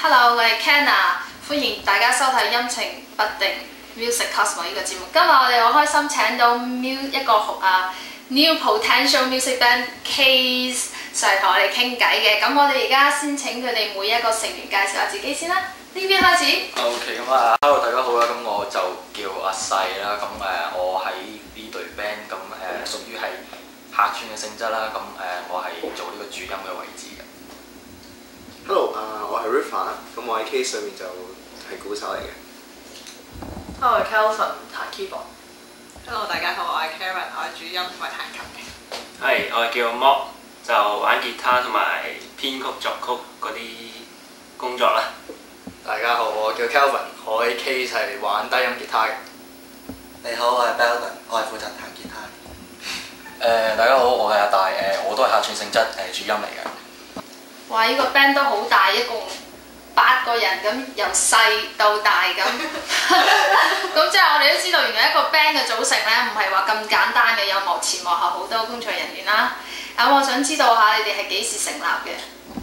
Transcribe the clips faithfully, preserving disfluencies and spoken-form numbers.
Hello， 我係 Kenna， 歡迎大家收睇陰晴不定 Music Cosmo 呢個節目。今日我哋好開心請到 Mu 一個啊 New Potential Music Band Case 上嚟同我哋傾偈嘅。咁我哋而家先請佢哋每一個成員介紹下自己先啦。呢邊開始。 OK， 咁啊，Hello 大家好啦，咁我就叫阿細啦，咁誒我喺呢隊 band， 咁誒屬於係客串嘅性質啦，咁誒我係做呢個主音嘅位置嘅。 Hello， 啊、uh, 我係 Rifa， 咁我喺 Case 上面就係鼓手嚟嘅。 Hello， 我係 Kelvin 彈 keyboard。 Hello， 大家好，我係 Karen， 我係主音同埋彈琴嘅。 係，我係叫 Mo， 就玩吉他同埋編曲作曲嗰啲工作啦。 大家好，我叫 Kelvin， 我喺 Case 係玩低音吉他嘅。 你好，我係 Belden， 我係負責彈吉他。 誒、呃、大家好，我係阿大，誒我都係客串性質誒主音嚟嘅。 哇！呢、這個 band 都好大，一共八個人咁，由細到大咁。咁即係我哋都知道，原來一個 band 嘅組成咧，唔係話咁簡單嘅，有幕前幕後好多工作人員啦。咁我想知道下你哋係幾時成立嘅？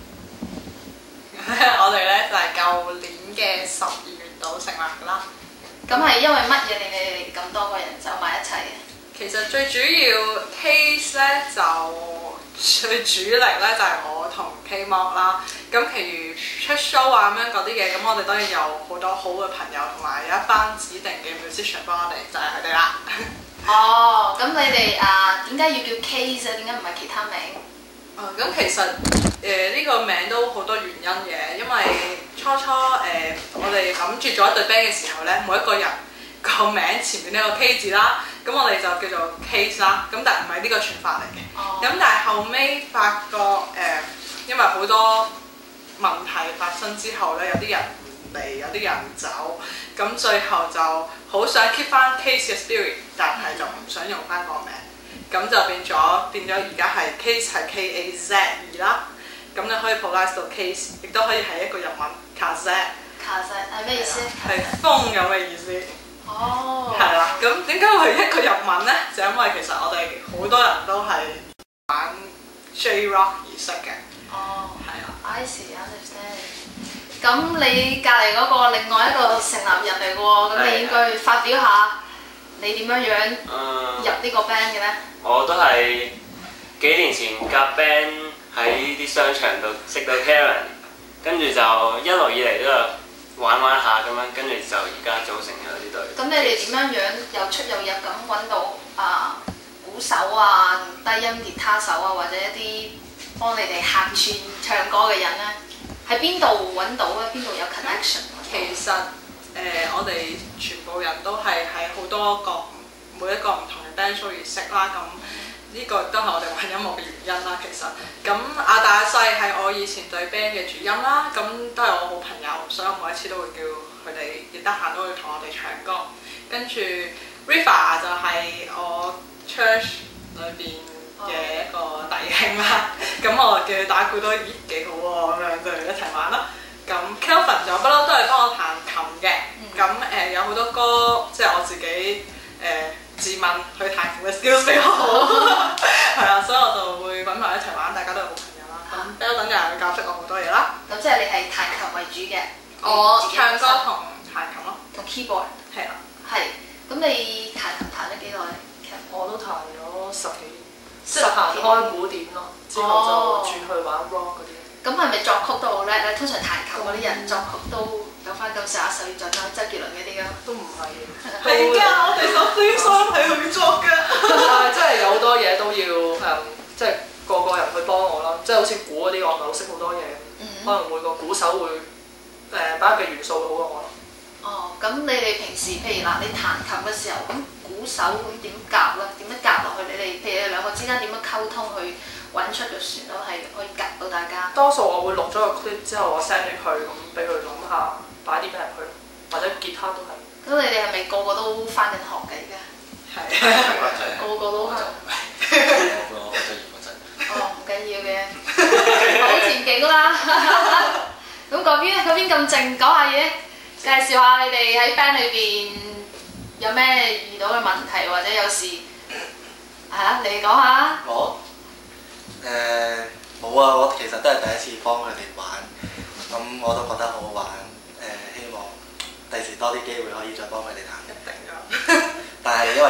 我哋咧就係、是、舊年嘅十二月度成立㗎啦。 咁係因為乜嘢令你哋咁多個人走埋一齊嘅？ 其實最主要 Case 咧就最主力咧就係我同 K-Mo 啦。咁其餘出 show 啊咁樣嗰啲嘢，咁我哋當然有好多好嘅朋友同埋有一班指定嘅 musician 幫我哋，就係佢哋啦。 哦，咁你哋啊點解要叫 Case 啊？點解唔係其他名？ 哦，咁其實誒呢、呃這個名都好多原因嘅，因為初初誒、呃、我哋諗住做一隊 band 嘅時候咧，每一個人個名前面呢個 K 字啦，咁我哋就叫做 Case 啦，咁但係唔係呢個串法嚟嘅。咁、哦、但係後尾發覺誒、呃，因為好多問題發生之後咧，有啲人唔嚟，有啲人走，咁最後就好想 keep 翻 Case 嘅 spirit， 但係就唔想用翻個名。咁就變咗變咗而家係 Case 係 K A Z E 啦，咁你可以 pronounce 到 Case， 亦都可以係一個日文 Kaze。 Kaze 係咩意思？ 係風咁嘅意思。 哦。係啦，咁點解會係一個日文咧？就因為其實我哋好多人都係玩 J-Rock 而識嘅。 哦。係啊。 I see, understand。咁你隔離嗰個另外一個成立人嚟嘅喎，咁你應該發表下。你點樣樣入呢個 band 嘅咧？ 我都係幾年前夾 band 喺啲商場度識到 Karen， 跟住就一路以嚟都有玩玩下咁樣，跟住就而家組成咗呢隊。 咁你哋點樣樣又出又入咁揾到啊鼓手啊、低音吉他手啊，或者一啲幫你哋客串唱歌嘅人咧？喺邊度揾到咧？邊度有 connection？ 其實。誒、呃，我哋全部人都係喺好多個每一個唔同嘅 band show 而識啦，咁呢個都係我哋玩音樂嘅原因啦。其實，咁阿大阿細係我以前對 band 嘅主音啦，咁都係我好朋友，所以我每一次都會叫佢哋，亦得閒都會同我哋唱歌。跟住 Rifa 就係我 church 裏邊嘅一個弟兄啦，咁我叫佢打鼓都咦幾好喎，咁樣就一齊玩啦。咁 Kelvin 就不嬲都係幫我彈琴嘅，咁誒、嗯呃、有好多歌，即係我自己誒、呃、自問佢彈琴嘅 skills 比較好，係啊，所以我就會揾埋一齊玩，大家都係好朋友啦。咁 Belden 又係教識我好多嘢啦。咁即係你係彈琴為主嘅， 我唱歌同彈琴咯， 同 keyboard 係啦。 係，咁你彈琴彈咗幾耐？其實我都彈咗十幾年，即係彈開古典咯，之後就轉去玩 rock 嗰啲。 咁係咪作曲都好叻咧？通常彈琴嗰啲人作曲都有翻咁上下水準啦，周杰倫嗰啲㗎。 都唔係嘅。 係㗎，我哋首 theme song 係佢作㗎。 但係真係有好多嘢都要誒、嗯，即係個個人去幫我啦。即係好似鼓嗰啲，我唔係好識好多嘢，嗯、可能每個鼓手會誒擺入嘅元素會好過我咯。 哦，咁你哋平時譬如嗱，你彈琴嘅時候，咁鼓手咁點夾咧？點樣夾落去？你哋譬如你哋兩個之間點樣溝通去揾出個旋律係可以夾到大家？ 多數我會錄咗個 clip 之後，我 send 俾佢，咁俾佢諗下擺啲咩入去，或者吉他都係。 咁你哋係咪個個都翻緊學嘅而家？ 係。 個個都係。 我畢業嗰陣。 哦，唔緊要嘅，好前景啦。咁嗰邊嗰邊咁靜，講下嘢。介紹下你哋喺 band 裏邊有咩遇到嘅問題，或者有時係啊，你講下。 我誒冇啊！我其實都係第一次幫佢哋玩，咁我都覺得好好玩。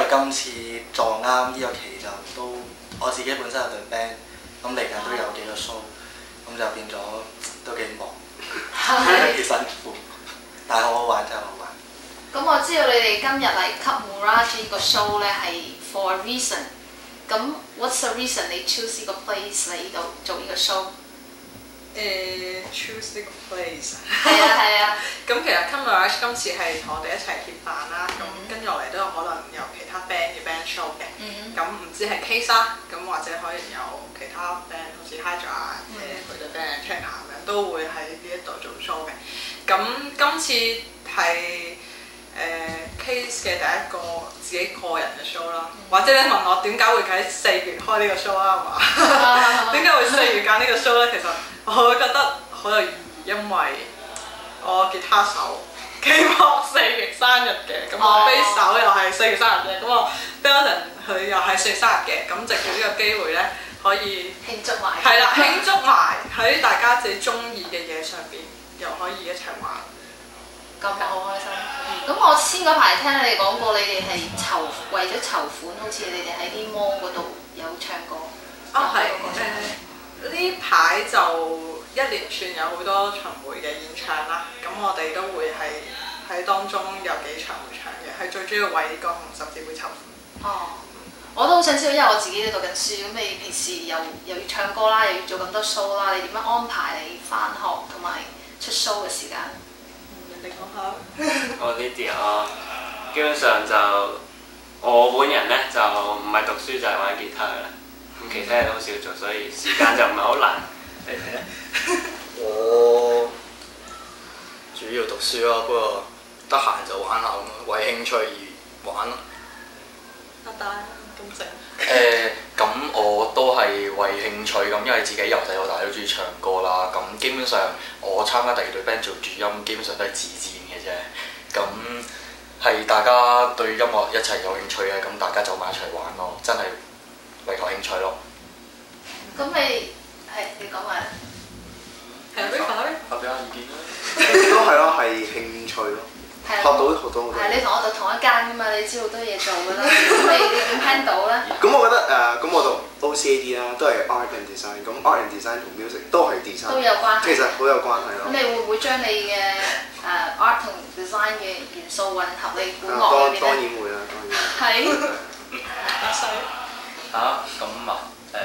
今次撞啱呢個期就都我自己本身有隊 band，咁嚟緊都有幾個 show，咁就變咗都幾忙，幾辛苦，但係好好玩，真係好玩。 咁我知道你哋今日嚟 Club Mirage 個 show 咧係 for a reason， 咁 what's the reason 你 choose 呢個 place 嚟呢度做呢個 show？ 誒、uh, choose 呢個 place。 係啊係啊。 咁其實 Club Mirage 今次係同我哋一齊協辦啦，咁、mm hmm. 跟住落嚟都有可能有其他 band 嘅 band show 嘅，咁唔、mm hmm. 知係 Case 啦，咁或者可能有其他 band 好似 Hydra 啊，誒佢哋 band China 咁樣都會喺呢一度做 show 嘅。咁今次係誒、uh, Case 嘅第一個自己個人嘅 show 啦，或者你問我點解會喺四月開呢個 show 啦，係嘛？點解會四月揀呢個 show 咧？其實我會覺得好有意義，因為我吉他手期望四月生日嘅，咁我 bass 手又係四月生日嘅，咁我 Belden 佢又係四月生日嘅，咁藉住呢個機會咧，可以慶祝埋。 係啦，慶祝埋喺大家自己中意嘅嘢上邊，又可以一齊玩。 咁好開心！咁我先嗰排聽你哋講過，你哋係籌為咗籌款，好似你哋喺啲 mall 嗰度有唱歌。 啊係誒，呢排就一連串有好多巡迴嘅演唱啦，咁我哋都會係喺當中有幾場會唱嘅，係最主要為個紅十字會籌款。 哦，我都好想知道，因為我自己都讀緊書，咁你平時又又要唱歌啦，又要做咁多 show 啦，你點樣安排你返學同埋出 show 嘅時間？ 你講下。 我呢啲啊，基本上就我本人咧就唔係讀書就係玩吉他㗎啦，咁其他嘢都好少做，所以時間就唔係好難。你睇咧？ 我主要讀書咯，不過得閒就玩下咁咯，為興趣而玩咯。 阿大咁正。 誒，咁、呃、我都係為興趣咁，因為自己由細到大都中意唱歌啦。咁基本上我參加第二隊 band 做主音，基本上都係自薦嘅啫。咁係大家對音樂一齊有興趣嘅，咁大家走埋一齊玩咯，真係為求興趣咯。 咁你係你講埋。 係啊 ，River 發表下意見啦。 都係咯，係興趣咯。學到學到好多。 係你同我讀同一間㗎嘛，你知好多嘢做㗎啦。咁你你點 handle 咧？ 咁我覺得誒，咁、呃、我讀 O C A D 啦，都係 art and design。咁 art and design 同 music 都係 design。都有關係。 其實好有關係咯。 咁你會唔會將你嘅誒、呃、art 同 design 嘅元素混合你本樂裏邊咧？ 當然會啦，當然。 係。 阿細。 嚇咁啊誒，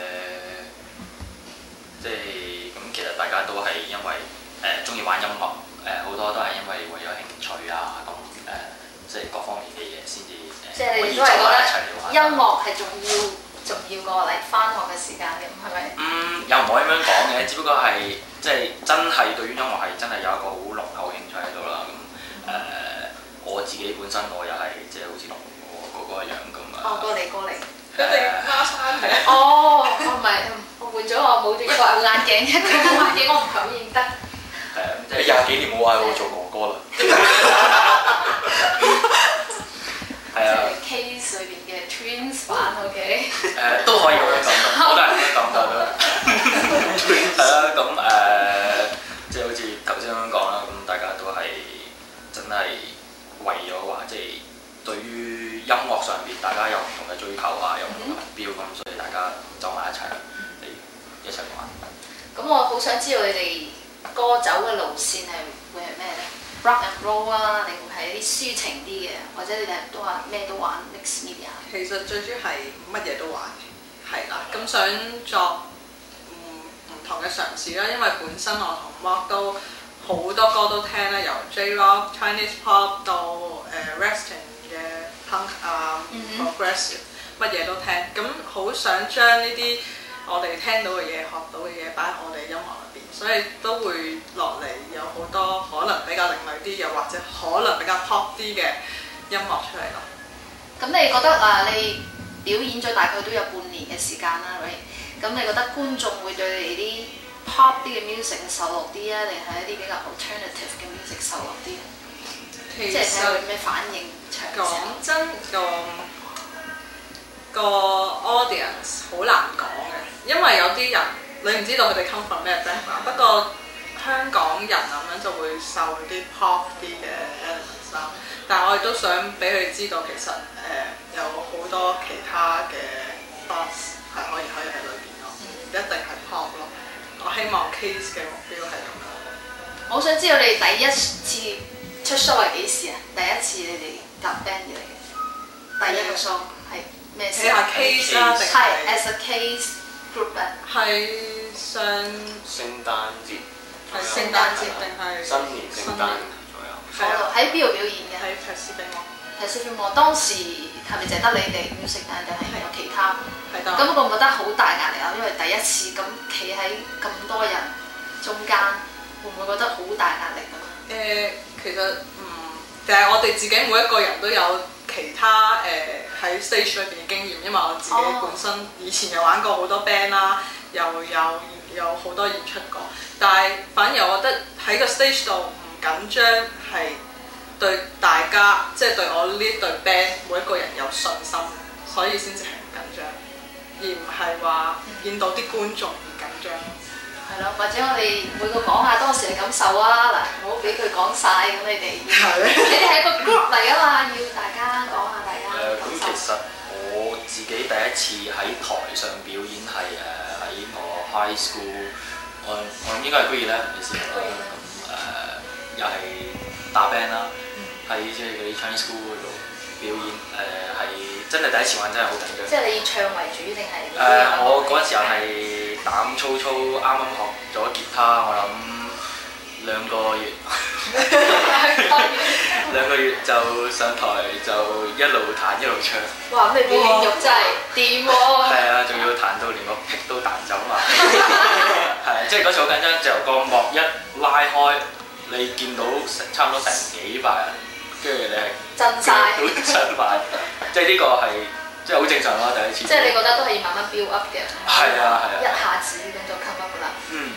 即係咁，其實大家都係因為誒中意玩音樂。誒好多都係因為為咗興趣啊，咁誒即係各方面嘅嘢先至誒可以走埋一齊嚟玩。 音樂係重要重要過嚟返學嘅時間嘅，係咪？ 嗯，又唔可以咁樣講嘅，只不過係即係真係對於音樂係真係有一個好濃厚嘅興趣喺度啦。咁誒、呃、我自己本身我又係即係好似同我哥哥一樣咁啊。 哦，過嚟過嚟。 佢哋孖生嘅。 哦，我唔係，我換咗我冇咗一個有眼鏡，一個冇眼鏡，我唔敢認得。 你廿幾年冇嗌我做哥哥啦。 係啊。 Case 裏邊嘅 twins 版 OK。 誒都可以咁樣講得，我都係咁樣講得啦。係啦，咁誒即係好似頭先咁樣講啦，咁大家都係真係為咗話，即係對於音樂上邊大家有唔同嘅追求啊，有唔同嘅目標咁，所以大家走埋一齊嚟一齊玩。 咁我好想知道你哋歌走嘅路線係會係咩咧 ？Rock and roll 啊，定會係一啲抒情啲嘅，或者你哋都話咩都玩 mix media？ 其實最主要係乜嘢都玩，係啦。咁想作唔唔同嘅嘗試啦，因為本身我同 Mark 都好多歌都聽啦，由 J-Rock、Chinese Pop 到誒、呃、Western 嘅 Punk 啊、Progressive 乜嘢都聽。咁好想將呢啲我哋聽到嘅嘢、學到嘅嘢擺喺我哋音樂入邊，所以都會落嚟有好多可能比較另類啲，又或者可能比較 pop 啲嘅音樂出嚟咯。 咁你覺得啊，你表演咗大概都有半年嘅時間啦，係咪？咁你覺得觀眾會對你啲 pop 啲嘅 music 受落啲啊，定係一啲比較 alternative 嘅 music 受落啲？ 其實即係睇佢咩反應場。 講真個個 audience 好難講嘅，因為有啲人你唔知道佢哋 come from 咩 background。不過香港人咁樣就會受啲 pop 啲嘅 elements 啦。但係我亦都想俾佢哋知道，其實誒、呃、 有好多其他嘅 class 係可以可以喺裏邊咯，唔一定係 pop 咯。我希望 Case 嘅目標係咁樣。 我想知道你哋第一次出 show 係幾時啊？第一次你哋夾 band 以嚟嘅第一個 show 係咩時？ 睇下 Case 啦，定係 as a Case group band。 係上聖誕節， 係聖誕節定係新年聖誕左右。 嗰度喺邊度表演嘅？ 喺 Pacific Mall。 Pacific Mall 當時係咪淨係得你哋 music band 定係有其他？ 係得。 咁覺唔覺得好大壓力啊？因為第一次咁企喺咁多人中間，會唔會覺得好大壓力咁啊？ 誒，其實唔，就係我哋自己每一個人都有其他誒喺 stage 裏邊嘅經驗，因為我自己本身以前又玩過好多 band 啦，又有有好多演出過，但係反而我覺得喺個 stage 度唔緊張係對大家，即係對我呢隊 band 每一個人有信心，所以先至係唔緊張，而唔係話見到啲觀眾而緊張。 係咯，或者我哋每個講下當時嘅感受啊！嗱，唔好俾佢講晒咁，你哋你哋係一個 group 嚟㗎嘛，要大家講下大家誒咁、 感受。 其實我自己第一次喺台上表演係誒喺我 high school，我我諗應該係 grade eleven嘅時候啦。咁誒又係打 band 啦，喺即係嗰啲 Chinese school 嗰度表演誒係、真係第一次玩，真係好緊張。 即係你以唱為主定係？ 誒、我嗰陣時候係膽粗粗，啱啱學咗吉他，我諗兩個月，兩個月就上台就一路彈一路唱。 哇！咁你表演欲真係掂喎。 係啊，仲要彈到連個癖都彈走埋。係，即係嗰時好緊張，就個幕一拉開，你見到差唔多成幾百人，跟住你係震晒都震埋，即係呢個係。即係好正常啦，第一次。 即係你覺得都係要慢慢 build up 嘅。 係啊係啊。 一下子咁就 come up 啦。 嗯。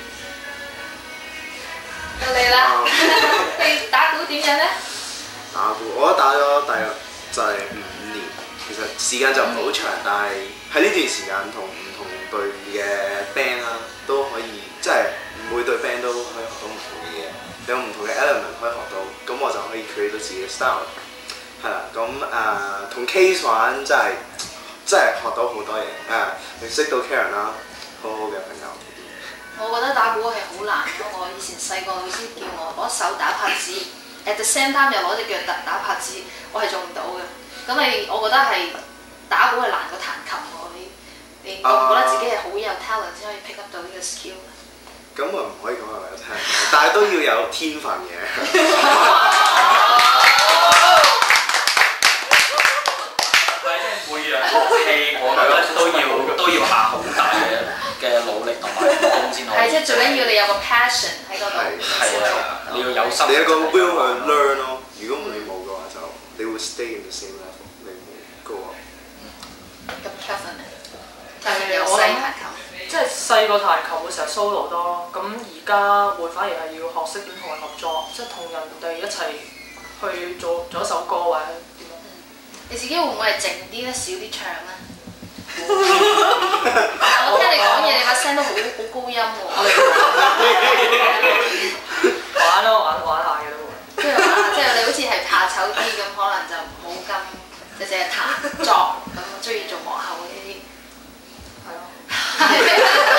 到你啦，你打鼓點樣咧？ 打鼓，我覺得打咗大約就係五年，其實時間就唔係好長，但係喺呢段時間同唔同隊嘅 band 啦，都可以即係每隊 band 都可以學到唔同嘅嘢，有唔同嘅 element 可以學到，咁我就可以 create 到自己嘅 style。係啦，咁誒同 Case 玩真係真係學到好多嘢，誒認識到 Karen 啦，好好嘅朋友。 我覺得打鼓係好難咯，我以前細個老師叫我攞手打拍子 ，at the same time 又攞隻腳打打拍子，我係做唔到嘅。咁你我覺得係打鼓係難過彈琴喎，你你覺唔覺得自己係好有 talent 先可以 pick up 到呢個 skill？ 咁我唔可以講係有 talent，但係都要有天分嘅。 每樣樂器我覺得都要都要下好大嘅嘅努力同埋功先可以。 係，即係最緊要你有個 passion 喺嗰度。 係啊，你要有心。 你有個 will 去 learn 咯，如果你冇嘅話就你會 stay in the same level，你冇 go up。 咁 Kevin 咧，但係你有細彈琴， 即係細個彈琴會成日 solo 多咯，咁而家會反而係要學識點同人合作，即係同人哋一齊去做做一首歌或者點樣。 你自己會唔會係靜啲咧，少啲唱咧？我聽你講嘢，你把聲都好好高音喎。 玩咯，玩玩下嘅都會。 即係玩，即係你好似係怕醜啲咁，可能就冇咁，就淨係彈作咁，中意做幕後呢啲。係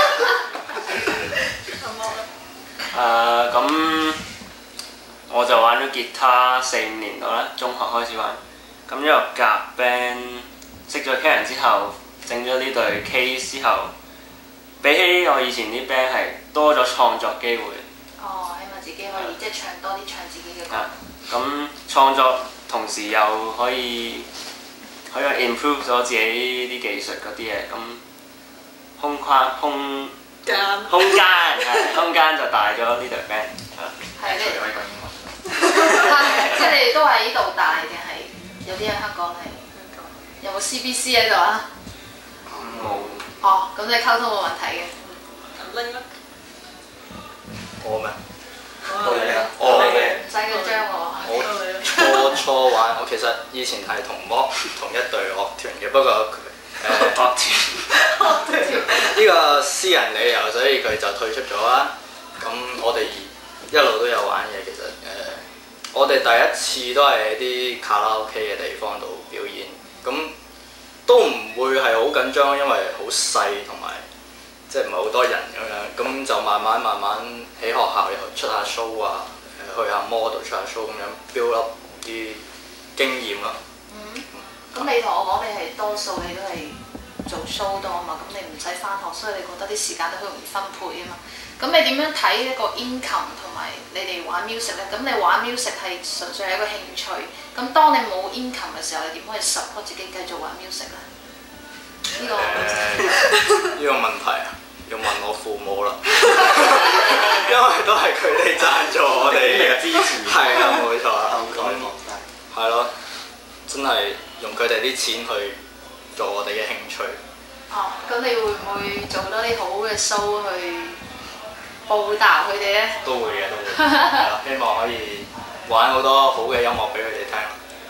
咯。 誒咁，我就玩咗吉他四五年度啦，中學開始玩。咁之後夾 band，識咗 Karen 之後，整咗呢隊 Case 之後，比起我以前啲 band 係多咗創作機會。 哦，起碼自己可以即係唱多啲唱自己嘅歌。 咁創作同時又可以可以 improve 咗自己啲技術嗰啲嘢，咁空框空間空間係空間就大咗呢隊 band 係。 係你可以講英文。 即係你哋都喺呢度大定係有啲喺香港係？有冇 C B C 喺度啊？ 冇。 哦，咁你溝通冇問題嘅。 拎啦。 我咩？ 到你啊！ 唔我使緊張喎。 我初初玩，我其實以前係同 Mock 同一隊樂團嘅，不過誒樂團呢個私人理由，所以佢就退出咗啦。咁我哋一路都有玩嘅，其實誒、呃，我哋第一次都係喺啲卡拉 OK 嘅地方度表演。咁都唔會係好緊張，因為好細同埋即係唔係好多人咁樣，咁就慢慢慢慢喺學校又出下 show 啊，去下 model 出下 show 咁樣 build up 啲經驗咯。 嗯，咁你同我講你係多數你都係做 show 多啊嘛，咁你唔使返學，所以你覺得啲時間都好容易分配啊嘛。咁你點樣睇一個 income 同埋你哋玩 music 咧？咁你玩 music 係純粹係一個興趣，咁當你冇 income 嘅時候，你點可以 support 自己繼續玩 music 咧？呢、這個呢、 呢個問題啊，要問我父母啦，因為都係佢哋贊助我哋嘅支持，係啊，冇錯啊，咁係咯，真係用佢哋啲錢去做我哋嘅興趣。 哦，咁你會唔會做多啲好嘅 show 去報答佢哋咧？ 都會嘅，都會。係咯，希望可以玩好多好嘅音樂俾佢哋聽。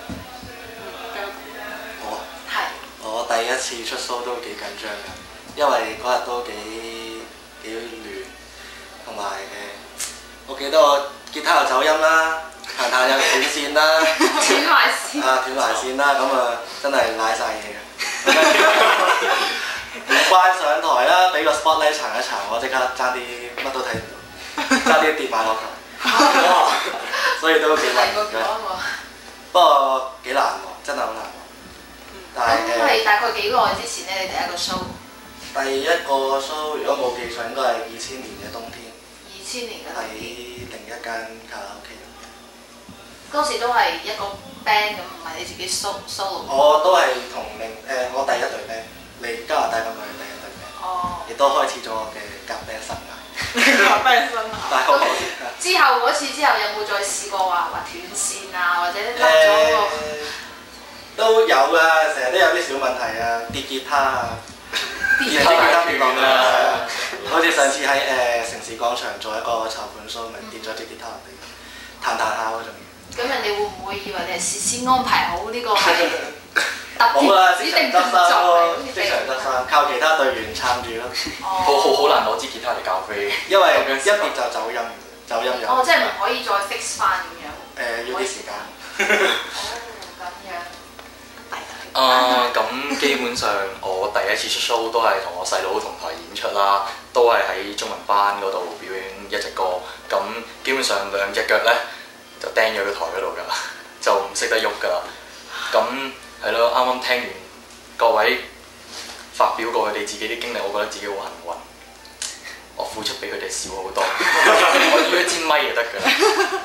我係。 我第一次出 show 都幾緊張㗎，因為嗰日都幾幾亂，同埋誒，我記得我吉他又走音啦，彈彈又斷線啦， 斷埋線。 啊斷埋線啦，咁啊真係賴晒嘢嘅。唔慣上台啦，俾個 spotlight 撐一撐，我即刻爭啲乜都睇唔到，爭啲跌埋落台，所以都幾難嘅。不過幾難喎，真係好難喎。但係咁係大概幾耐之前咧？你第一個 show？ 第一個 show 如果冇記錯，應該係二千年嘅冬天。 二千年嘅冬天。 喺另一間卡拉 OK 入面。 嗰時都係一個 band 咁，唔係你自己 solo solo。 我都係同另誒我第一隊 band 嚟加拿大咁樣第一隊 band。哦。亦都開始咗我嘅夾 band 生涯。 夾 band 生涯。 但係我之後嗰次之後有冇再試過話話斷線啊，或者甩咗個？ 都有㗎，成日都有啲小問題啊，跌吉他啊，跌吉他跌落啊，好似上次喺誒城市廣場做一個籌款 show，咪跌咗隻吉他落地，彈彈下嗰種。 咁人哋會唔會以為你係事先安排好呢個係特冇啦， 別指定即場得動作嚟？ 即場得生，靠其他隊員撐住咯。 好好好難攞支吉他嚟教飛， 因為一跌就走音，走音有。 哦，即係唔可以再 fix 翻咁樣。 誒，要啲時間。 哦，咁樣。 啊，咁基本上我第一次出 show 都係同我細佬同台演出啦，都係喺中文班嗰度表演一隻歌。咁基本上兩隻腳咧就釘咗個台嗰度㗎啦，就唔識得喐㗎啦。咁係咯，啱啱聽完各位發表過佢哋自己啲經歷，我覺得自己好幸運。我付出比佢哋少好多，我要一支咪就得㗎啦。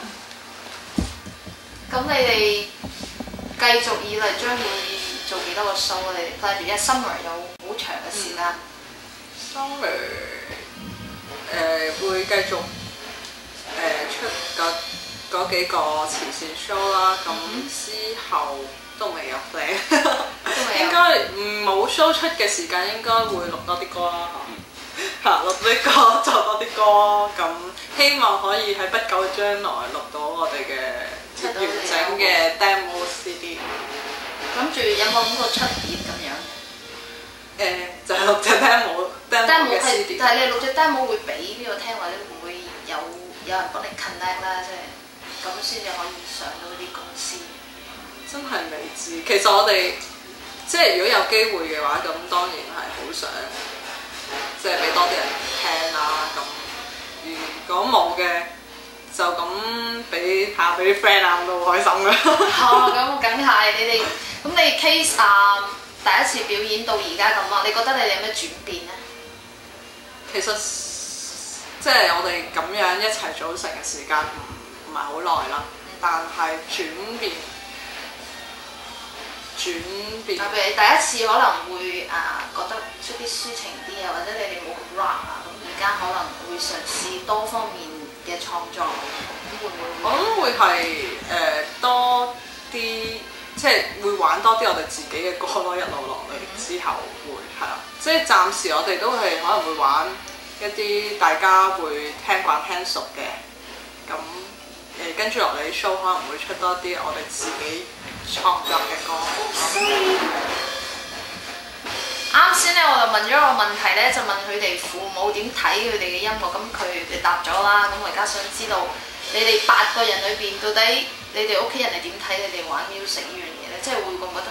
咁你哋繼續以嚟將會做幾多個 show 啊？你哋 plan 住，因為 summer 有好長嘅時間。 summer 誒會繼續誒、呃、出嗰嗰幾個慈善 show 啦，咁、嗯、之後都未有 plan，應該唔冇 show 出嘅時間應該會錄多啲歌啦嚇，錄多啲歌，做多啲歌，咁希望可以喺不久嘅將來錄到我哋嘅完整嘅 demo C D。 諗住有冇諗過出碟咁樣？ 誒、呃，就係錄隻 demo，demo 嘅 C D。 但係你錄隻 demo 會俾邊個聽，或者會唔會有有人幫你 connect 啦？即係咁先至可以上到啲公司。 真係未知。其實我哋即係如果有機會嘅話，咁當然係好想即係俾多啲人聽啦。咁如果冇嘅，就咁俾下俾啲 friend 啊，都好開心噶。 哦，咁梗係你哋。咁你 case 啊第一次表演到而家咁啊，你覺得你哋有咩轉變咧？ 其實即係我哋咁樣一齊組成嘅時間唔唔係好耐啦，但係轉變轉變。 特別你第一次可能會啊覺得出啲抒情啲啊，或者你哋冇咁 rock 啊，咁而家可能會嘗試多方面嘅創作，咁會唔會？ 我諗會係誒、呃、多啲。即係會玩多啲我哋自己嘅歌咯，一路落嚟之後會係啦。即係暫時我哋都係可能會玩一啲大家會聽慣聽熟嘅，咁誒跟住落嚟 show 可能會出多啲我哋自己創作嘅歌。 啱先咧，我就問咗一個問題咧，就問佢哋父母點睇佢哋嘅音樂，咁佢哋答咗啦。咁我而家想知道你哋八個人裏邊到底你哋屋企人係點睇你哋玩 music 呢樣嘢咧？即係會唔會覺得有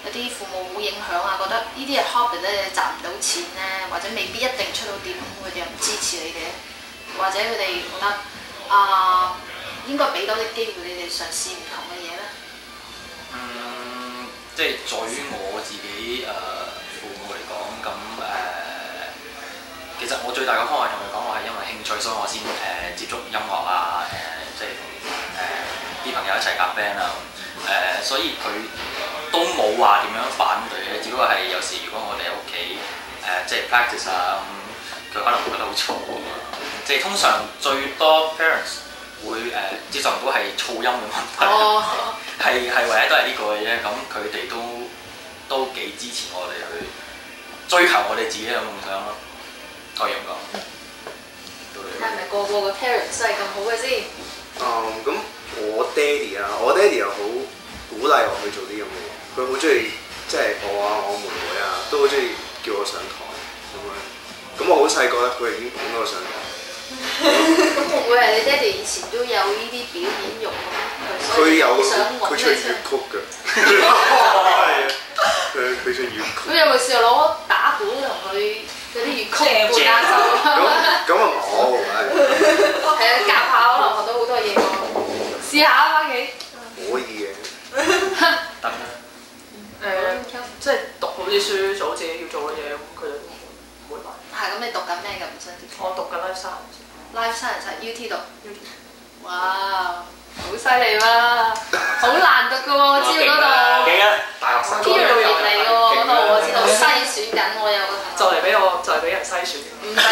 啲父母好影響啊，覺得呢啲係 hobby 咧賺唔到錢咧，或者未必一定出到碟，佢哋又唔支持你哋，或者佢哋覺得啊、應該俾多啲機會你哋嘗試唔同嘅嘢咧。 嗯，即係在於我自己誒、呃、父母嚟講，咁誒、呃、其實我最大嘅方法同佢講，我係因為興趣，所以我先誒、呃、接觸音樂啊，誒、呃、即係同誒啲朋友一齊夾 band 啊，誒、呃、所以佢都冇話點樣反對嘅，只不過係有時如果我哋喺屋企誒即係 practice 啊，咁佢可能會覺得好嘈啊，即係通常最多 parents 會誒、呃、接受唔到係噪音嘅問題，係係、oh. 唯一都係呢個嘅啫。咁佢哋都都幾支持我哋去追求我哋自己嘅夢想咯。可以咁講。 係咪個個嘅 parents 都係咁好嘅先？ 嗯，咁我爹哋啊，我爹哋又好鼓勵我去做啲咁嘅嘢。佢好中意，即係我啊，我妹妹啊，都好中意叫我上台咁樣。咁我好細個咧，佢已經捧咗我上台。 咁會唔會係你爹哋以前都有呢啲表演欲咁？ 佢有， 想佢唱粵曲㗎。係啊，佢佢唱粵曲。 咁有冇試過攞打鼓同佢嗰啲粵曲伴下手？ 咁咁啊冇，係。 係啊，夾下可能學到好多嘢喎。試下啊，翻幾？ 可以嘅。 得。 誒，即係讀好啲書，做好自己要做嘅嘢，咁佢哋都唔會問。 係咁，你讀緊咩㗎？本身我讀緊 life science。 Life Science 喺 U T 讀。U T。哇！好犀利啦，好難讀㗎喎，我知道嗰度。 勁啊！ 大學生。 Pyramid嚟㗎喎，嗰度我知道篩選緊，我有個同學。 就嚟俾我，就嚟俾人篩選。 唔使。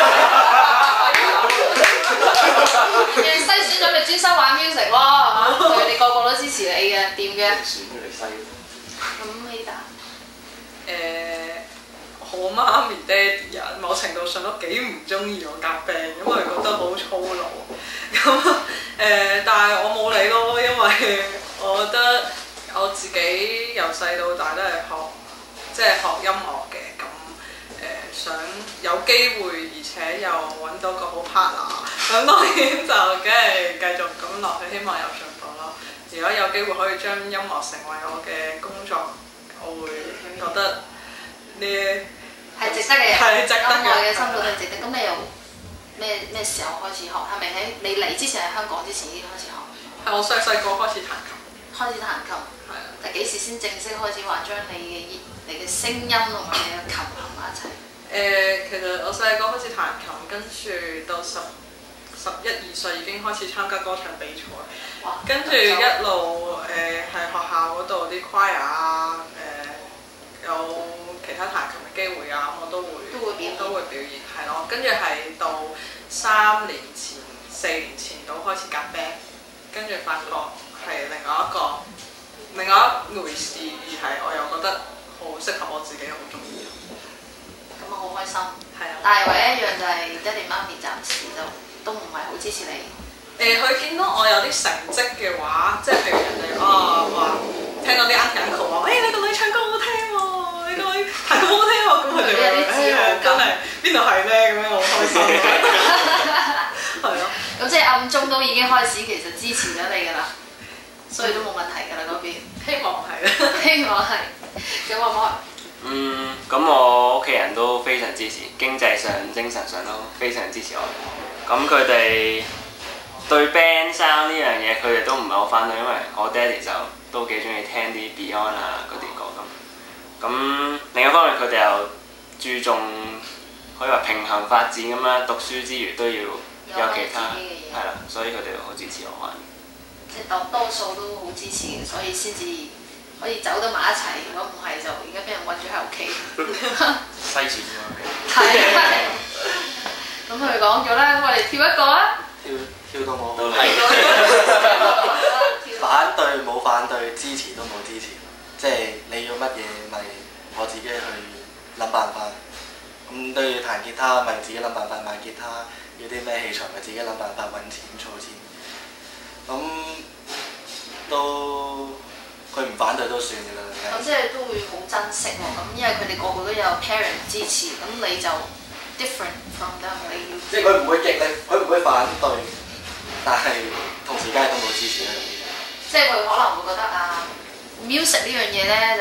人篩選咗咪專心玩 music 咯，佢哋個個都支持你嘅，掂嘅。 選佢哋篩。 咁你答？ 誒。我媽咪爹哋啊，某程度上都幾唔中意我夾 band，因為覺得好粗魯。咁誒、呃，但係我冇理咯，因為我覺得我自己由細到大都係學，即係學音樂嘅。咁誒、呃，想有機會，而且又揾到個好 partner，咁當然就梗係繼續咁落去，希望有進步咯。如果有機會可以將音樂成為我嘅工作，我會覺得呢。 係值得嘅， 係值得嘅。 音樂嘅辛苦都係值得。咁你又咩咩時候開始學？係咪喺你嚟之前喺香港之前已經開始學？ 係我細細個開始彈琴。 開始彈琴。係啊。但幾時先正式開始話將你嘅你嘅聲音同埋你嘅琴合埋一齊？ 誒、呃，其實我細個開始彈琴，跟住到十十一二歲已經開始參加歌唱比賽。哇！跟住一路誒喺、呃、學校嗰度啲 choir 啊，誒、呃、有。其他彈琴嘅機會啊，我都會都會表都會表演，係咯。跟住係到三年前、四年前到開始夾 band，跟住發覺係另外一個另外一回事，而係我又覺得好適合我自己，好中意。 咁啊，好開心。 係啊。 但係唯一一樣就係爹哋媽咪暫時就都唔係好支持你。 誒、呃，佢見到我有啲成績嘅話，即係譬如人哋啊話聽到啲 auntie uncle 話，誒、欸、你個女唱歌好聽喎、啊。係咁好聽喎，咁佢哋有啲自豪感，真係邊度係咧？咁樣好開心，係咯。 咁即係暗中都已經開始其實支持咗你㗎啦，所以都冇問題㗎啦嗰邊。 希望係啦， 希望係。有冇冇？ 嗯，咁我屋企人都非常支持，經濟上、精神上都非常支持我。咁佢哋對 band sound 呢樣嘢，佢哋都唔係好反對，因為我爹哋就都幾中意聽啲 Beyond 啊嗰啲歌咁。咁另一方面，佢哋又注重可以話平衡發展咁啦，讀書之餘都要有其他，係啦，所以佢哋好支持我玩。 即係多多數都好支持嘅，所以先至可以走得埋一齊。如果唔係，就而家俾人韞住喺屋企。 篩選㗎嘛。 係係。咁佢講咗啦，我哋跳一個啊！ 跳跳到冇。 都係。 反對冇反對，支持都冇支持。即係你要乜嘢咪我自己去諗辦法，咁都要彈吉他咪自己諗辦法買吉他，要啲咩器材咪自己諗辦法揾錢儲錢，咁都佢唔反對都算㗎啦。 咁即係都會好珍惜喎，咁因為佢哋個個都有 parent 支持，咁你就 different from them，你要。 即係佢唔會極力，佢唔會反對，但係同時間都冇支持啦。 即係佢可能會覺得啊。music 呢樣嘢咧就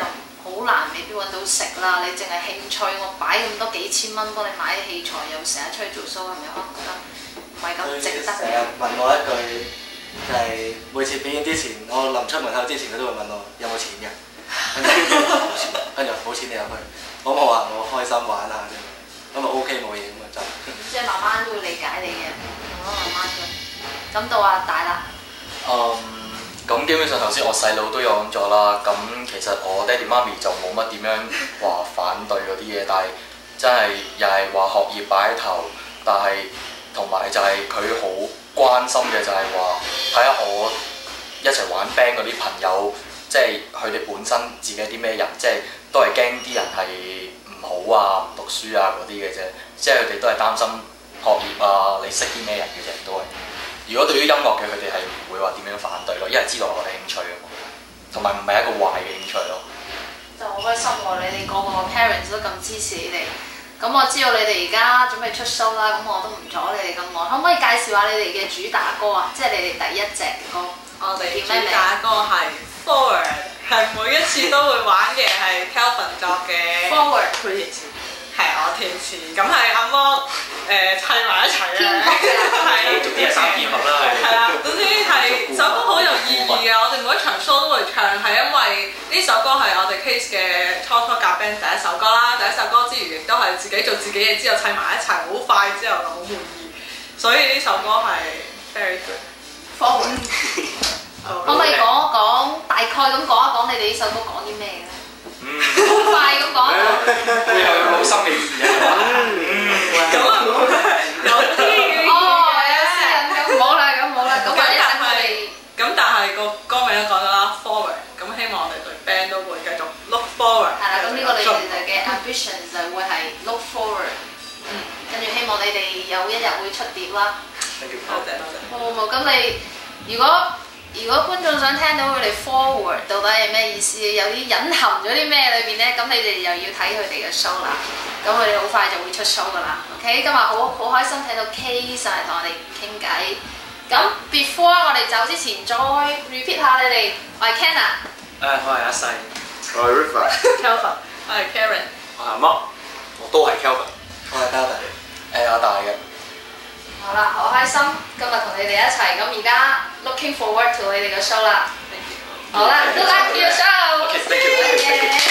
好難，未必揾到食啦。你淨係興趣，我擺咁多幾千蚊幫你買啲器材，又成日出去做 show，係咪可能覺得唔係咁值得成日問我一句，就係、是、每次表演之前，我臨出門口之前，佢都會問我有冇錢嘅，跟住冇錢，跟住冇錢你入去，我冇話我開心玩下啫，咁咪 OK 冇嘢咁咪就。 即係慢慢會理解你嘅，慢慢慢慢嘅。咁到阿大啦。 嗯，咁基本上頭先我細佬都有講咗啦。咁其實我爹哋媽咪就冇乜點樣話反對嗰啲嘢，但係真係又係話學業擺喺頭，但係同埋就係佢好關心嘅就係話睇下我一齊玩 band 嗰啲朋友，即係佢哋本身自己啲咩人，即係都係驚啲人係唔好啊、唔讀書啊嗰啲嘅啫，即係佢哋都係擔心學業啊，你識啲咩人嘅啫，都係。如果對於音樂嘅佢哋係唔會話點樣反對咯，因為知道我哋興趣啊嘛，同埋唔係一個壞嘅興趣咯。 就好開心喎！你哋個個 parents 都咁支持你哋。咁我知道你哋而家準備出 show 啦，咁我都唔阻你哋咁耐。可唔可以介紹下你哋嘅主打歌啊？即係你哋第一隻嘅歌。 我哋主打歌係 Forward， 係每一次都會玩嘅，係 Kelvin 作嘅。 Forward 佢填詞，係我填詞，咁係阿摩誒砌埋一齊嘅。係。 總之係三件合啦。 係啦，總之係首歌好有意義嘅。我哋每一場 show 都會唱，係因為呢首歌係我哋 Case 嘅初初夾 band 第一首歌啦。第一首歌之餘，亦都係自己做自己嘢之後砌埋一齊，好快之後就好滿意。所以呢首歌係 very good。 Forward。可唔可以講一講，大概咁講一講你哋呢首歌講啲咩咧？嗯。好快咁講一講。 背後有冇心理字啊？ 咁啊，有啲嘅。 哦，有私隱咁冇啦，咁冇啦。咁但係， 咁但係個歌名都講咗啦 ，Forward。咁希望我哋隊 band 都會繼續 look forward。 係啦，咁呢個你哋嘅 ambition 就會係 look forward。嗯。跟住希望你哋有一日會出碟啦。 多謝多謝。 好冇咁你如果？如果觀眾想聽到佢哋 forward 到底係咩意思，有啲隱含咗啲咩裏邊咧，咁你哋又要睇佢哋嘅 show 啦。咁佢哋好快就會出 show 噶啦。OK， 今日好好開心睇到 K 上嚟同我哋傾偈。咁 before 我哋走之前，再 repeat 下你哋，我係 Kenna。 誒，我係阿細。 我係 River。Kelvin。我係 Karen。 我係阿摩。我都係 Kelvin。 我係 Kelvin。 誒，阿大嘅。 好啦，好開心今日同你哋一齊，咁而家 looking forward to 你哋嘅 show 啦。好啦 ，good luck to your show。 Okay, thank you. Yeah.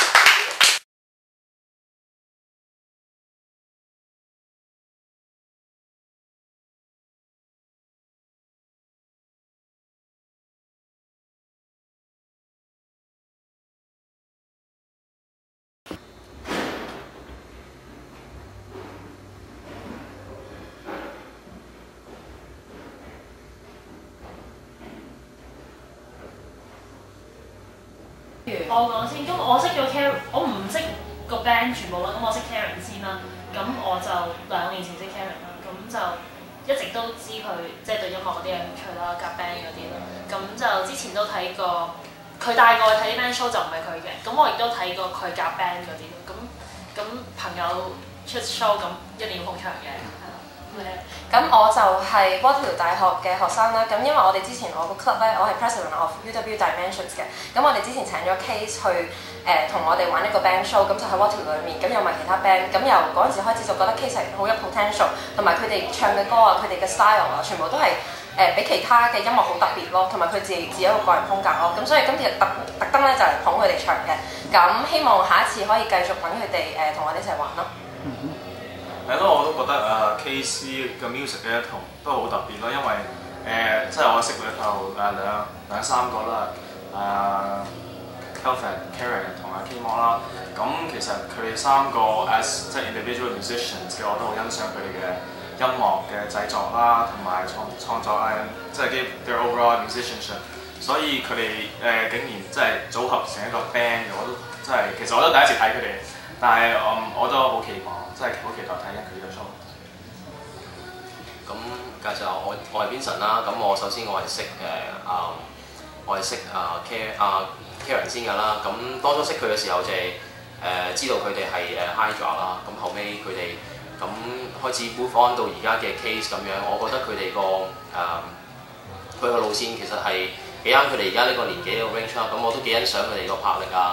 我講先，咁我識咗 Karen， 我唔識個 band 全部啦，咁我識 Karen 先啦，咁我就兩年前識 Karen 啦，咁就一直都知佢即係對音樂嗰啲有興趣啦，夾 band 嗰啲啦，咁就之前都睇過，佢帶過去睇啲 band show 就唔係佢嘅，咁我亦都睇過佢夾 band 嗰啲，咁咁朋友出 show 咁一定要捧場嘅。 咁我就係 Waterloo 大學嘅學生啦。咁因為我哋之前我個 club 咧，我係 president of U W Dimensions 嘅。咁我哋之前請咗 Case 去誒同、呃、我哋玩一個 band show，咁就喺 Waterloo 裏面。咁有埋其他 band。咁由嗰陣時開始就覺得 Case 係好有 potential，同埋佢哋唱嘅歌啊，佢哋嘅 style 啊，全部都係誒比其他嘅音樂好特別咯，同埋佢自己自己一個個人風格咯。咁所以今次特特登咧就嚟捧佢哋場嘅。咁希望下一次可以繼續揾佢哋誒同我哋一齊玩咯。 係咯，我都覺得啊 K C 嘅 music 咧同都好特別咯，因為誒、呃、即係我識佢頭誒兩兩三個啦，啊 Kelvin、Karen 同阿 K 摩啦，咁其實佢哋三個 as 即係 individual musicians 嘅，我都好欣賞佢哋嘅音樂嘅製作啦，同埋創創作啊，即係啲 their overall musicianship， 所以佢哋誒竟然即係組合成一個 band 嘅，我都真係其實我都第一次睇佢哋，但係嗯我都好期望。真係好期待睇緊佢呢個 show。 咁介紹下我，我係 Vincent 啦。咁我首先我係識誒啊，我係識啊 Karen 啊 Karen 先㗎啦。咁當初識佢嘅時候就係、是、誒、呃、知道佢哋係誒 Hydra 啦。咁後尾佢哋咁開始 move on 到而家嘅 Case 咁樣，我覺得佢哋個誒佢個路線其實係幾啱佢哋而家呢個年紀呢個 range 啦。咁我都幾欣賞佢哋個魄力啊。誒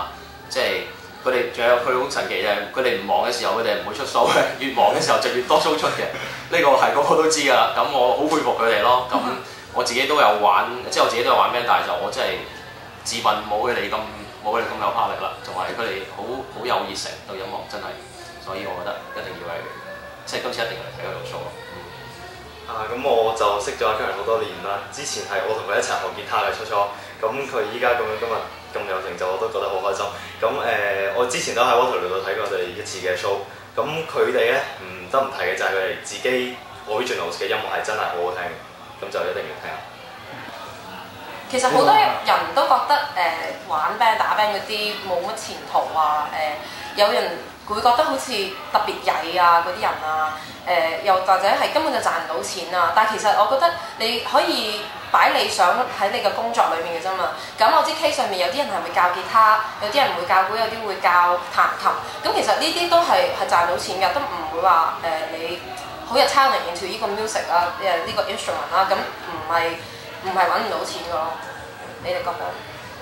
即係佢哋仲有佢好神奇嘅，佢哋唔忙嘅時候佢哋唔會出 show 嘅，越忙嘅時候就越多 show 出嘅。呢、這個係個個都知㗎啦。咁我好佩服佢哋咯。咁我自己都有玩，即係我自己都有玩 band，但係就我真係自問冇佢哋咁冇佢哋咁有 power 力啦，同埋佢哋好好有熱誠對音樂真係，所以我覺得一定要係即係今次一定要嚟睇佢哋 show 咯。 啊，咁我就識咗阿 Karen 好多年啦。之前係我同佢一齊學吉他嘅初初，咁佢依家咁樣今日咁有成就，我都覺得好開心。咁誒、呃，我之前都喺 Waterloo 度睇過佢哋一次嘅 show。咁佢哋咧唔得唔提嘅就係佢哋自己 originals 嘅音樂係真係好好聽嘅，咁就一定要聽。 其實好多人都覺得誒、呃、玩 band 打 band 嗰啲冇乜前途啊，誒、呃、有人會覺得好似特別曳啊嗰啲人啊，誒、呃、又或者係根本就賺唔到錢啊。但係其實我覺得你可以擺理想喺你嘅工作裏面嘅啫嘛。咁我知 K 上面有啲人係會教吉他，有啲人會教鼓，有啲會教彈琴。咁其實呢啲都係係賺到錢㗎，都唔會話誒、呃、你好有 talent into 呢個 music 啊，誒、這、呢個 instrument 啦，咁唔係。唔係揾唔到錢㗎咯，你哋覺得？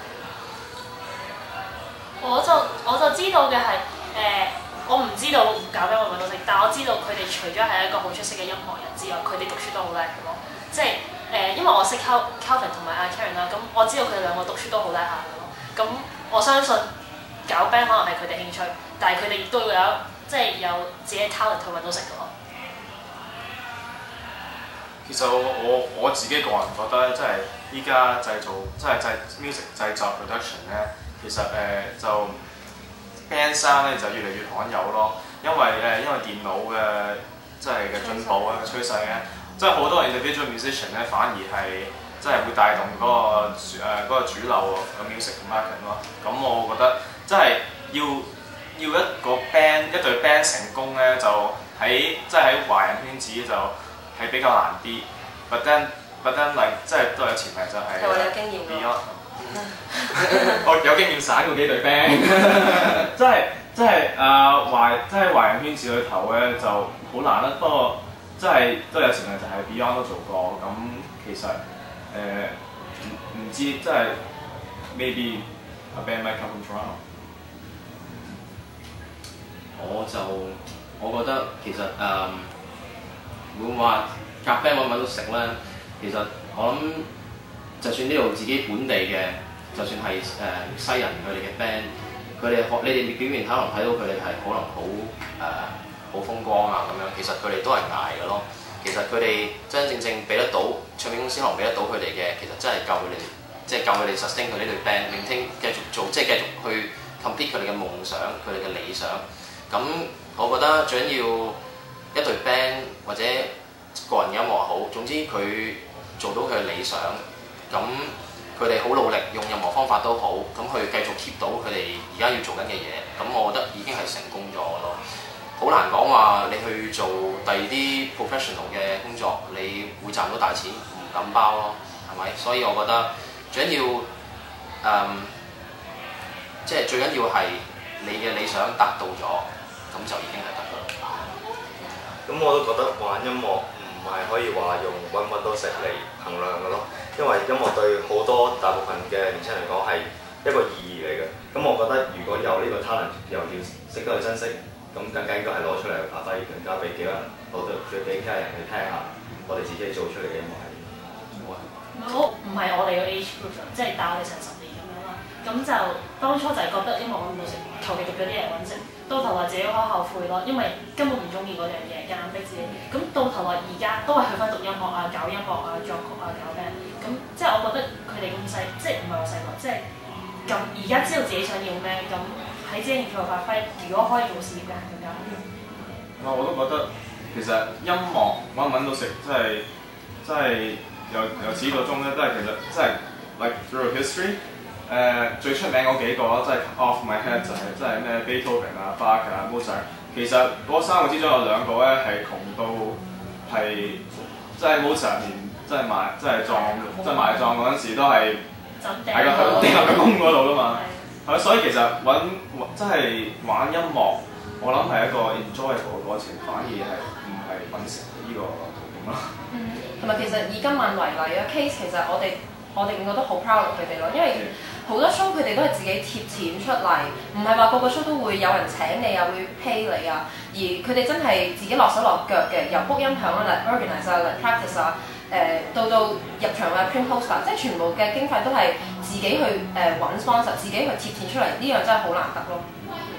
我就我就知道嘅係誒，我唔知道搞咩會揾到食，但我知道佢哋除咗係一個好出色嘅音樂人之外，佢哋讀書都好叻嘅咯。即係誒、呃，因為我識 Calvin 同埋阿 Karen 啦，咁我知道佢哋兩個讀書都好叻下嘅咯。咁我相信搞 band 可能係佢哋興趣，但係佢哋亦都會有即係有自己嘅 talent 去揾到食嘅咯。 其實我我我自己個人覺得咧，即係依家製造即係製 music 製作 production 咧，其實誒、呃、就 band sound 咧就越嚟越罕有咯，因為誒、呃、因為電腦嘅即係嘅進步啊趨勢咧，即係好多 individual musician 咧反而係即係會帶動嗰、那個誒嗰、呃那個主流嘅 music market 咯。咁我覺得即係要要一個 band 一隊 band 成功咧，就喺即係喺華人圈子就係比較難啲 ，but then but then like 即係都有前提就係 Beyond， 我有經驗散過幾隊 band， 即係即係啊華即係華人圈子裏頭咧就好難啦。不過即係都有前提就係 Beyond 都做過，咁其實誒唔唔知即係 maybe a band might come from Toronto。 我就我覺得其實誒。嗯會話夾 band 揾唔揾到食咧？其實我諗，就算呢度自己本地嘅，就算係誒、呃、西人佢哋嘅 band，佢哋學你哋表面可能睇到佢哋係可能好誒好風光啊咁樣，其實佢哋都係捱嘅咯。其實佢哋真真正正俾得到唱片公司可能俾得到佢哋嘅，其實真係夠佢哋，即係夠佢哋 sustain 佢呢隊 band， 聆聽繼續做，即係繼續去 complete 佢哋嘅夢想、佢哋嘅理想。咁我覺得最緊要。一隊 band 或者個人嘅音樂好，總之佢做到佢嘅理想，咁佢哋好努力，用任何方法都好，咁去繼續 keep 到佢哋而家要做緊嘅嘢，咁我覺得已經係成功咗咯。好難講話你去做第二啲 professional 嘅工作，你會賺到大錢，唔敢包咯，係咪？所以我覺得最緊要誒、嗯，即係最緊要係你嘅理想達到咗，咁就已經係得㗎啦。 咁我都覺得玩音樂唔係可以話用揾唔揾到食嚟衡量嘅咯，因為音樂對好多大部分嘅年輕人嚟講係一個意義嚟嘅。咁我覺得如果有呢個 talent，又要識得去珍惜，咁更加應該係攞出嚟去發揮，更加俾幾多人攞到，俾其他人去聽下我哋自己做出嚟嘅音樂係點。好啊。 好，唔係我哋嘅 age group， 即係大我哋成十年咁樣啦。咁就當初就係覺得音樂揾唔到食，求其讀咗啲嘢揾食。到頭來自己開後悔咯，因為根本唔中意嗰樣嘢，夾硬逼自己。咁到頭來而家都係去翻讀音樂啊、搞音樂啊、作曲啊、搞 band。咁即係我覺得佢哋咁細，即係唔係話細個，即係咁而家知道自己想要咩，咁喺自己興趣度發揮。如果可以做事業嘅，更加好。 啊，我都覺得其實音樂揾唔揾到食，真係真係由由始到終咧，都係其實真係 like through history。誒、呃、最出名嗰幾個咯，即係 off my head 就係即係咩 Beethoven 啊、Bach 啊、Mozart。其實嗰三個之中有兩個咧係窮到係即係 Mozart 連即係埋即係葬即係埋葬嗰陣時都係喺個響地下嘅窿嗰度啦嘛。係，所以其實揾即係玩音樂，我諗係一個 enjoyable 嘅過程，反而係唔係揾食呢個途徑咯。 同埋其實以今晚為例啊 ，case 其實我哋我哋覺得好 proud 佢哋咯，因為好多 show 佢哋都係自己貼錢出嚟，唔係話個個 show 都會有人請你啊，會 pay 你啊，而佢哋真係自己落手落腳嘅，由 book 音響啊嚟 organize 啊嚟 practice 啊，誒、呃、到到入場啊 print poster， 即係全部嘅經費都係自己去誒揾 sponsor， 自己去貼錢出嚟，呢樣真係好難得咯。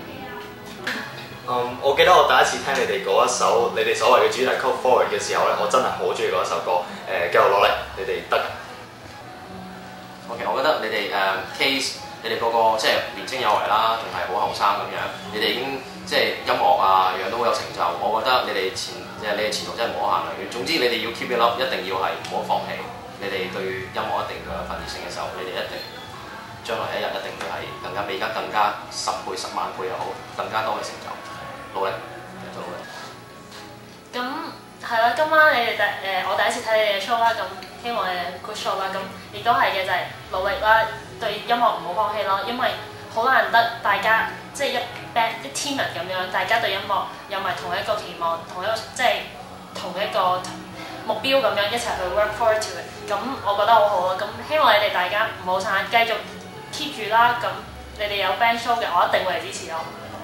嗯，我記得我第一次聽你哋嗰一首你哋所謂嘅主題曲 Forward 嘅時候咧，我真係好中意嗰一首歌。誒、繼續落嚟，你哋得㗎。 OK， 我覺得你哋誒、uh, case， 你哋個個即係年青有為啦，仲係好後生咁樣，你哋已經即係音樂啊樣都好有成就。我覺得你哋前即係你哋前途真係無可限量嘅。總之你哋要 keep it up， 一定要係唔好放棄。你哋對音樂一定要有份熱誠嘅時候，你哋一定將來一日一定會係更加比而家更加十倍十萬倍又好，更加多嘅成就。努力，繼續努力。 咁係啦，今晚你哋第誒我第一次睇你哋嘅 show 啦，咁希望你哋 good show 啦，咁亦都係嘅就係努力啦，對音樂唔好放棄咯，因為好難得大家即係一 band 一 team 人咁樣，大家對音樂有埋同一個期望，同一個即係同一個目標咁樣一齊去 work forward to it， 咁我覺得好好咯。咁希望你哋大家唔好散，繼續 keep 住啦。咁你哋有 band show 嘅，我一定會嚟支持咯。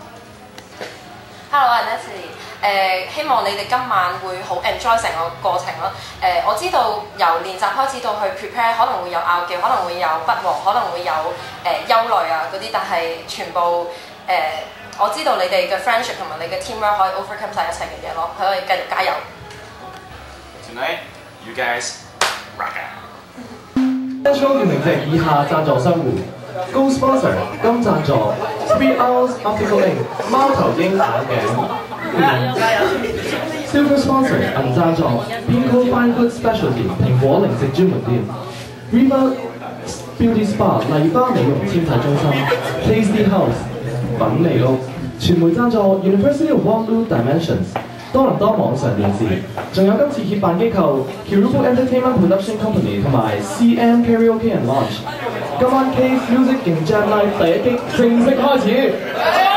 Hello， 我係 Natalie。誒，希望你哋今晚會好 enjoy 成個過程咯。誒、我知道由練習開始到去 prepare， 可能會有拗撬，可能會有不和，可能會有誒、憂慮啊嗰啲，但係全部誒、我知道你哋嘅 friendship 同埋你嘅 teamwork 可以 overcome 晒一切嘅嘢咯，佢可以繼續加油。 Tonight, you guys rock it！ show 嘅名稱以下贊助商戶 ：Go Sponsor 金贊助 ，Three Hours Optical Ink 貓頭鷹眼鏡。Silver Sponsor 銀贊助 Pinko Fine Good Specialty 蘋果零食專門店 River Beauty Spa 麗巴美容纖體中心 Tasty House 品味屋傳媒贊助 University of Waterloo Dimensions 多倫多網上電視，仲有今次協辦機構 Kirubu Entertainment Production Company 同埋 C M Karaoke and Lounge。今晚 Case Music 勁 Jam Night 第一擊正式開始。